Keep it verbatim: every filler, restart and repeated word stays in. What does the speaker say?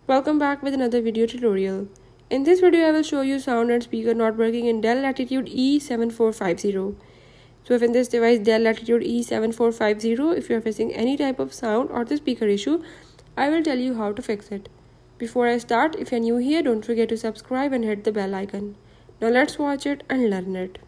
Welcome back with another video tutorial. In this video I will show you sound and speaker not working in Dell Latitude E seven four five zero. So if in this device Dell Latitude E seven four five zero, if you are facing any type of sound or the speaker issue, I will tell you how to fix it. Before I start, if you are new here, don't forget to subscribe and hit the bell icon. Now let's watch it and learn it.